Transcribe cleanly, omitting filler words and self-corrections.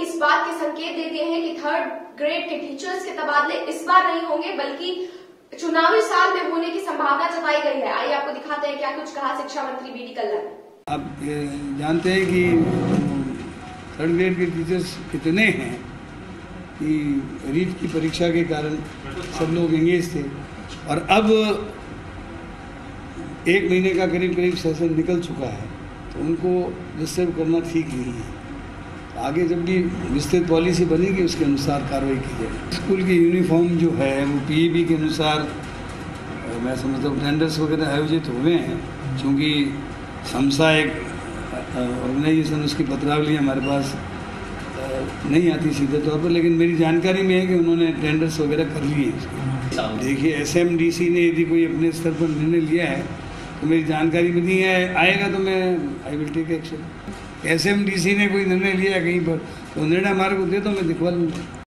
इस बात के संकेत दे दिए हैं कि 3rd ग्रेड के टीचर्स के तबादले इस बार नहीं होंगे बल्कि चुनावी साल में होने की संभावना जताई गई है। आइए आपको दिखाते हैं क्या कुछ कहा शिक्षा मंत्री बी.डी. कल्ला ने। आप जानते हैं कि 3rd ग्रेड के टीचर्स कितने हैं कि रीट की परीक्षा के कारण सब लोग एंगेज थे और अब 1 महीने का करीब सेशन निकल चुका है, तो उनको डिस्टर्ब करना ठीक नहीं है। आगे जब भी विस्तृत पॉलिसी बनेगी उसके अनुसार कार्रवाई की जाएगी। स्कूल की यूनिफॉर्म जो है वो पीईबी के अनुसार मैं समझता हूँ टेंडर्स वगैरह आयोजित हुए हैं। चूँकि समसा एक ऑर्गेनाइजेशन, उसकी पत्रावली हमारे पास नहीं आती सीधे तौर पर, लेकिन मेरी जानकारी में है कि उन्होंने टेंडर्स वगैरह कर लिए हैं। देखिए एसएमडीसी ने यदि कोई अपने स्तर पर निर्णय लिया है तो मेरी जानकारी में नहीं है, आएगा तो मैं I will take action. SMDC ने कोई निर्णय लिया कहीं पर तो निर्णय हमारे को दे तो मैं दिखवा लूँगा।